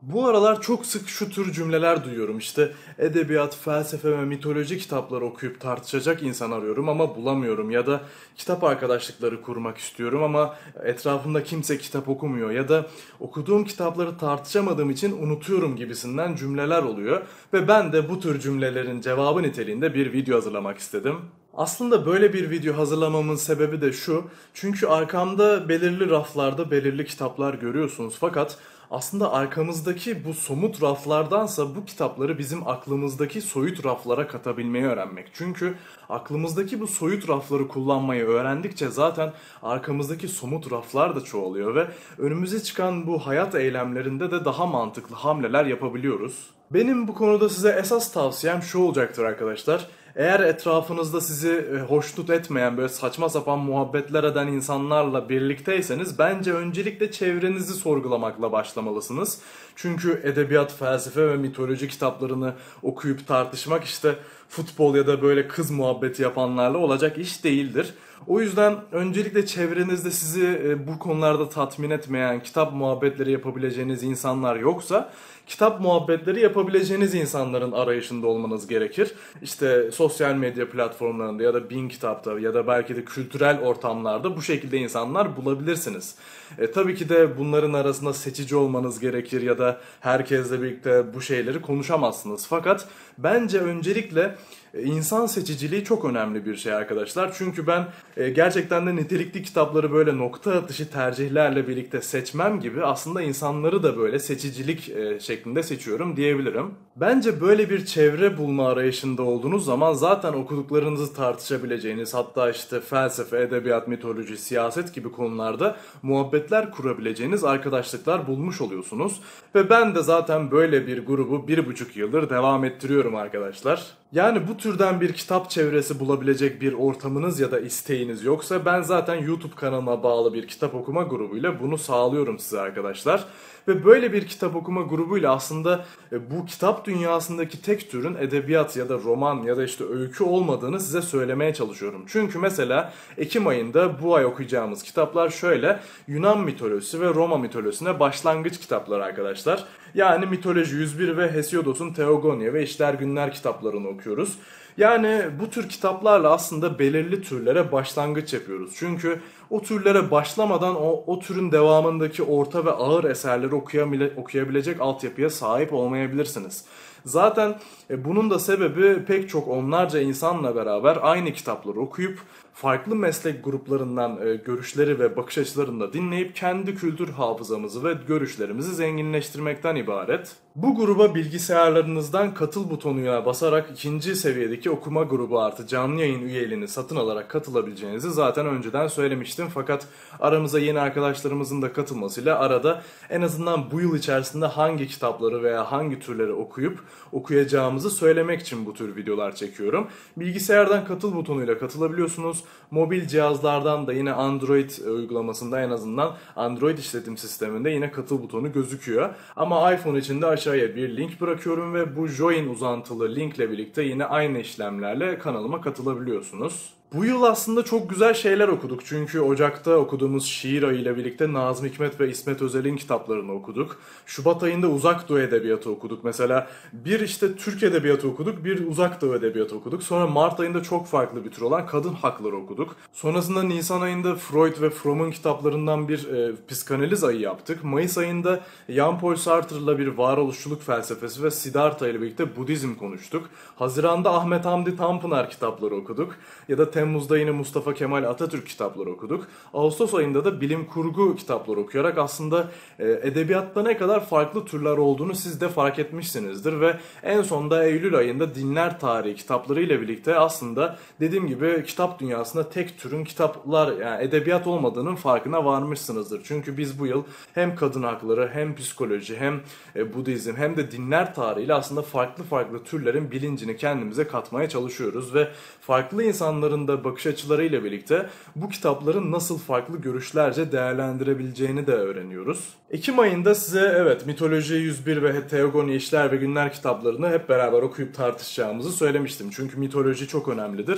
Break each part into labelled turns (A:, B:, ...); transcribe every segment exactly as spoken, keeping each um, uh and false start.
A: Bu aralar çok sık şu tür cümleler duyuyorum işte edebiyat, felsefe ve mitoloji kitapları okuyup tartışacak insan arıyorum ama bulamıyorum ya da kitap arkadaşlıkları kurmak istiyorum ama etrafımda kimse kitap okumuyor ya da okuduğum kitapları tartışamadığım için unutuyorum gibisinden cümleler oluyor ve ben de bu tür cümlelerin cevabı niteliğinde bir video hazırlamak istedim. Aslında böyle bir video hazırlamamın sebebi de şu. Çünkü arkamda belirli raflarda belirli kitaplar görüyorsunuz. Fakat aslında arkamızdaki bu somut raflardansa bu kitapları bizim aklımızdaki soyut raflara katabilmeyi öğrenmek. Çünkü aklımızdaki bu soyut rafları kullanmayı öğrendikçe zaten arkamızdaki somut raflar da çoğalıyor ve önümüze çıkan bu hayat eylemlerinde de daha mantıklı hamleler yapabiliyoruz. Benim bu konuda size esas tavsiyem şu olacaktır arkadaşlar. Eğer etrafınızda sizi e, hoşnut etmeyen böyle saçma sapan muhabbetler eden insanlarla birlikteyseniz bence öncelikle çevrenizi sorgulamakla başlamalısınız. Çünkü edebiyat, felsefe ve mitoloji kitaplarını okuyup tartışmak işte futbol ya da böyle kız muhabbeti yapanlarla olacak iş değildir. O yüzden öncelikle çevrenizde sizi e, bu konularda tatmin etmeyen kitap muhabbetleri yapabileceğiniz insanlar yoksa kitap muhabbetleri yapabileceğiniz insanların arayışında olmanız gerekir. İşte sosyal medya platformlarında ya da Bin Kitap'ta ya da belki de kültürel ortamlarda bu şekilde insanlar bulabilirsiniz. E, tabii ki de bunların arasında seçici olmanız gerekir ya da herkesle birlikte bu şeyleri konuşamazsınız. Fakat bence öncelikle e, insan seçiciliği çok önemli bir şey arkadaşlar. Çünkü ben e, gerçekten de nitelikli kitapları böyle nokta atışı tercihlerle birlikte seçmem gibi aslında insanları da böyle seçicilik e, şeklinde seçiyorum diyebilirim. Bence böyle bir çevre bulma arayışında olduğunuz zaman zaten okuduklarınızı tartışabileceğiniz, hatta işte felsefe, edebiyat, mitoloji, siyaset gibi konularda muhabbetler kurabileceğiniz arkadaşlıklar bulmuş oluyorsunuz. Ve ben de zaten böyle bir grubu bir buçuk yıldır devam ettiriyorum arkadaşlar. Yani bu türden bir kitap çevresi bulabilecek bir ortamınız ya da isteğiniz yoksa ben zaten YouTube kanalıma bağlı bir kitap okuma grubuyla bunu sağlıyorum size arkadaşlar. Ve böyle bir kitap okuma grubuyla aslında e, bu kitap dünyasındaki tek türün edebiyat ya da roman ya da işte öykü olmadığını size söylemeye çalışıyorum. Çünkü mesela Ekim ayında bu ay okuyacağımız kitaplar şöyle: Yunan mitolojisi ve Roma mitolojisine başlangıç kitapları arkadaşlar. Yani Mitoloji yüz bir ve Hesiodos'un Teogonia ve İşler Günler kitaplarını okuyoruz. Yani bu tür kitaplarla aslında belirli türlere başlangıç yapıyoruz. Çünkü o türlere başlamadan o, o türün devamındaki orta ve ağır eserleri okuyabile, okuyabilecek altyapıya sahip olmayabilirsiniz. Zaten e, bunun da sebebi pek çok onlarca insanla beraber aynı kitapları okuyup farklı meslek gruplarından e, görüşleri ve bakış açılarını da dinleyip kendi kültür hafızamızı ve görüşlerimizi zenginleştirmekten ibaret. Bu gruba bilgisayarlarınızdan katıl butonuna basarak ikinci seviyedeki okuma grubu artı canlı yayın üyeliğini satın alarak katılabileceğinizi zaten önceden söylemiştim. Fakat aramıza yeni arkadaşlarımızın da katılmasıyla arada en azından bu yıl içerisinde hangi kitapları veya hangi türleri okuyup okuyacağımızı söylemek için bu tür videolar çekiyorum. Bilgisayardan katıl butonuyla katılabiliyorsunuz. Mobil cihazlardan da yine Android uygulamasında, en azından Android işletim sisteminde yine katıl butonu gözüküyor. Ama iPhone için de aşağıya bir link bırakıyorum ve bu Join uzantılı linkle birlikte yine aynı işlemlerle kanalıma katılabiliyorsunuz. Bu yıl aslında çok güzel şeyler okuduk. Çünkü Ocak'ta okuduğumuz Şiir Ayı ile birlikte Nazım Hikmet ve İsmet Özel'in kitaplarını okuduk. Şubat ayında Uzak Doğu Edebiyatı okuduk. Mesela bir işte Türk Edebiyatı okuduk, bir Uzak Doğu Edebiyatı okuduk. Sonra Mart ayında çok farklı bir tür olan Kadın Hakları okuduk. Sonrasında Nisan ayında Freud ve Fromm'un kitaplarından bir e, psikanaliz ayı yaptık. Mayıs ayında Jean-Paul Sartre'la bir varoluşçuluk felsefesi ve Siddhartha ile birlikte Budizm konuştuk. Haziran'da Ahmet Hamdi Tanpınar kitapları okuduk. Ya da Temmuz'da yine Mustafa Kemal Atatürk kitapları okuduk. Ağustos ayında da bilim kurgu kitapları okuyarak aslında e, edebiyatta ne kadar farklı türler olduğunu siz de fark etmişsinizdir. Ve en sonunda Eylül ayında Dinler Tarihi kitapları ile birlikte aslında dediğim gibi kitap dünyasında tek türün kitaplar, yani edebiyat olmadığının farkına varmışsınızdır. Çünkü biz bu yıl hem kadın hakları hem psikoloji hem e, Budizm hem de dinler tarihiyle aslında farklı farklı türlerin bilincini kendimize katmaya çalışıyoruz ve farklı insanların da bakış açılarıyla birlikte bu kitapların nasıl farklı görüşlerce değerlendirebileceğini de öğreniyoruz. Ekim ayında size evet Mitoloji yüz bir ve Teogonia İşler ve Günler kitaplarını hep beraber okuyup tartışacağımızı söylemiştim. Çünkü mitoloji çok önemlidir.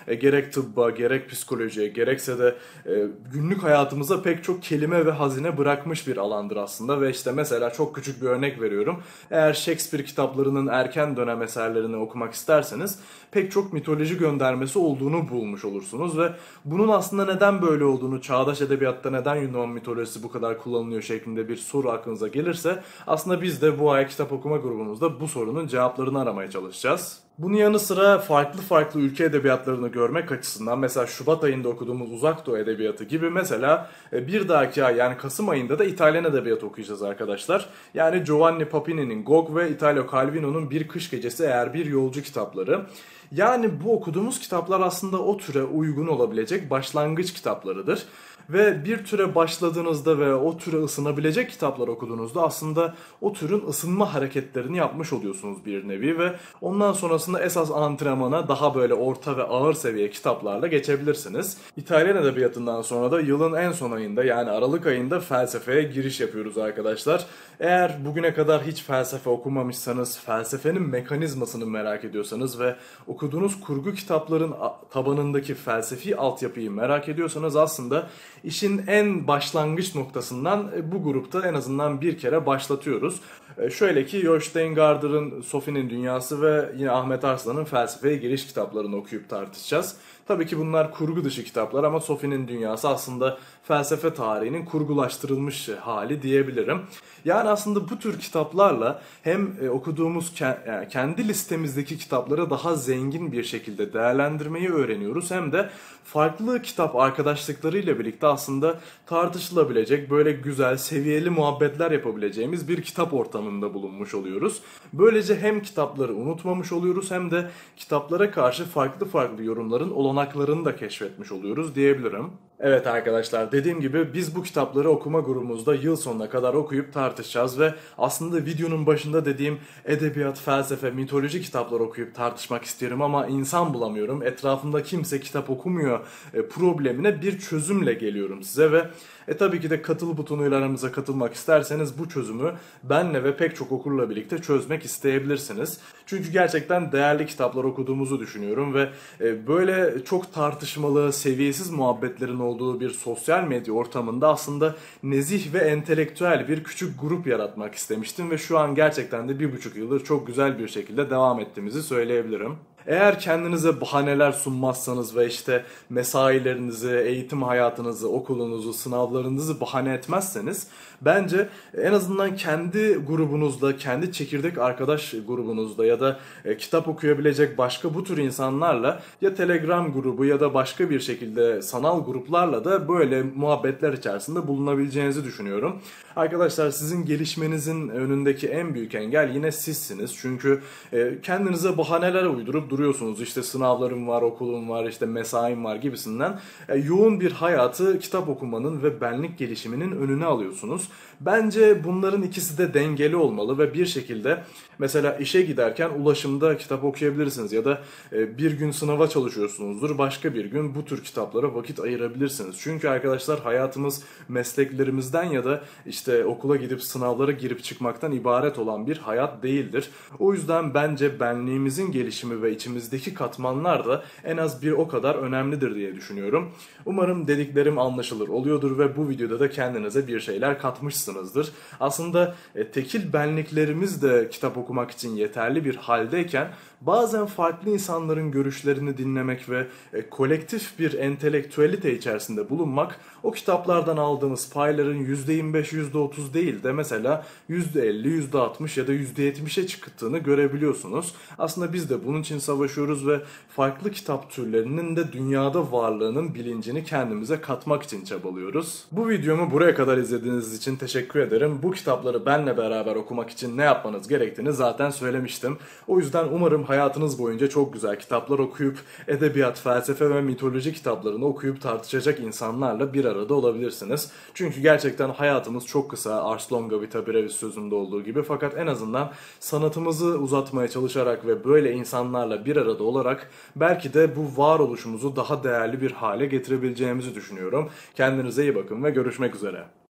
A: e, gerek tıbba, gerek psikolojiye, gerekse de e, günlük hayatımıza pek çok kelime ve hazine bırakmış bir alandır aslında. Ve işte mesela çok küçük bir örnek veriyorum. Eğer Shakespeare kitaplarının erken dönem eserlerini okumak isterseniz pek çok mitoloji göndermesi olduğunu bulmuş olursunuz ve bunun aslında neden böyle olduğunu, çağdaş edebiyatta neden Yunan mitolojisi bu kadar kullanılıyor şeklinde bir soru aklınıza gelirse aslında biz de bu ay kitap okuma grubumuzda bu sorunun cevaplarını aramaya çalışacağız. Bunun yanı sıra farklı farklı ülke edebiyatlarını görmek açısından mesela Şubat ayında okuduğumuz Uzak Doğu Edebiyatı gibi mesela bir dahaki ay yani Kasım ayında da İtalyan Edebiyatı okuyacağız arkadaşlar. Yani Giovanni Papini'nin Gog ve Italo Calvino'nun Bir Kış Gecesi Eğer Bir Yolcu kitapları. Yani bu okuduğumuz kitaplar aslında o türe uygun olabilecek başlangıç kitaplarıdır. Ve bir türe başladığınızda ve o türe ısınabilecek kitaplar okuduğunuzda aslında o türün ısınma hareketlerini yapmış oluyorsunuz bir nevi ve ondan sonrasında esas antrenmana daha böyle orta ve ağır seviye kitaplarla geçebilirsiniz. İtalyan edebiyatından sonra da yılın en son ayında yani Aralık ayında felsefeye giriş yapıyoruz arkadaşlar. Eğer bugüne kadar hiç felsefe okumamışsanız, felsefenin mekanizmasını merak ediyorsanız ve okuduğunuz kurgu kitapların tabanındaki felsefi altyapıyı merak ediyorsanız aslında İşin en başlangıç noktasından bu grupta en azından bir kere başlatıyoruz. Şöyle ki Josh Steingarder'ın Sophie'nin Dünyası ve yine Ahmet Arslan'ın Felsefeye Giriş kitaplarını okuyup tartışacağız. Tabii ki bunlar kurgu dışı kitaplar ama Sophie'nin Dünyası aslında felsefe tarihinin kurgulaştırılmış hali diyebilirim. Yani aslında bu tür kitaplarla hem okuduğumuz kendi listemizdeki kitapları daha zengin bir şekilde değerlendirmeyi öğreniyoruz hem de farklı kitap arkadaşlıklarıyla birlikte aslında tartışılabilecek böyle güzel, seviyeli muhabbetler yapabileceğimiz bir kitap ortamında bulunmuş oluyoruz. Böylece hem kitapları unutmamış oluyoruz hem de kitaplara karşı farklı farklı yorumların olanaklarını da keşfetmiş oluyoruz diyebilirim. Evet arkadaşlar, dediğim gibi biz bu kitapları okuma grubumuzda yıl sonuna kadar okuyup tartışacağız ve aslında videonun başında dediğim edebiyat, felsefe, mitoloji kitaplar okuyup tartışmak istiyorum ama insan bulamıyorum, etrafımda kimse kitap okumuyor problemine bir çözümle geliyorum size ve e tabii ki de katıl butonuyla aramıza katılmak isterseniz bu çözümü benle ve pek çok okurla birlikte çözmek isteyebilirsiniz. Çünkü gerçekten değerli kitaplar okuduğumuzu düşünüyorum ve böyle çok tartışmalı, seviyesiz muhabbetlerin olduğu bir sosyal medya ortamında aslında nezih ve entelektüel bir küçük grup yaratmak istemiştim ve şu an gerçekten de bir buçuk yıldır çok güzel bir şekilde devam ettiğimizi söyleyebilirim. Eğer kendinize bahaneler sunmazsanız ve işte mesailerinizi, eğitim hayatınızı, okulunuzu, sınavlarınızı bahane etmezseniz bence en azından kendi grubunuzda, kendi çekirdek arkadaş grubunuzda ya da e, kitap okuyabilecek başka bu tür insanlarla ya Telegram grubu ya da başka bir şekilde sanal gruplarla da böyle muhabbetler içerisinde bulunabileceğinizi düşünüyorum. Arkadaşlar, sizin gelişmenizin önündeki en büyük engel yine sizsiniz. Çünkü e, kendinize bahaneler uydurup duruyorsunuz. İşte sınavlarım var, okulum var, işte mesaim var gibisinden. E, yoğun bir hayatı kitap okumanın ve benlik gelişiminin önüne alıyorsunuz. Bence bunların ikisi de dengeli olmalı ve bir şekilde mesela işe giderken ulaşımda kitap okuyabilirsiniz ya da e, bir gün sınava çalışıyorsunuzdur, başka bir gün bu tür kitaplara vakit ayırabilirsiniz. Çünkü arkadaşlar, hayatımız mesleklerimizden ya da işte okula gidip sınavlara girip çıkmaktan ibaret olan bir hayat değildir. O yüzden bence benliğimizin gelişimi ve içimizdeki katmanlar da en az bir o kadar önemlidir diye düşünüyorum. Umarım dediklerim anlaşılır oluyordur ve bu videoda da kendinize bir şeyler katmışsınızdır. Aslında e, tekil benliklerimiz de kitap okumak için yeterli bir haldeyken bazen farklı insanların görüşlerini dinlemek ve e, kolektif bir entelektüelite içerisinde bulunmak o kitaplardan aldığımız payların yüzde yirmi beş yüzde otuz değil de mesela yüzde elli yüzde altmış ya da yüzde yetmişe çıktığını görebiliyorsunuz. Aslında biz de bunun için savaşıyoruz ve farklı kitap türlerinin de dünyada varlığının bilincini kendimize katmak için çabalıyoruz. Bu videomu buraya kadar izlediğiniz için teşekkür ederim. Bu kitapları benle beraber okumak için ne yapmanız gerektiğini zaten söylemiştim. O yüzden umarım hayatınız boyunca çok güzel kitaplar okuyup edebiyat, felsefe ve mitoloji kitaplarını okuyup tartışacak insanlarla bir arada olabilirsiniz. Çünkü gerçekten hayatımız çok kısa, Ars longa vita brevis sözünde olduğu gibi, fakat en azından sanatımızı uzatmaya çalışarak ve böyle insanlarla bir arada olarak belki de bu varoluşumuzu daha değerli bir hale getirebileceğimizi düşünüyorum. Kendinize iyi bakın ve görüşmek üzere.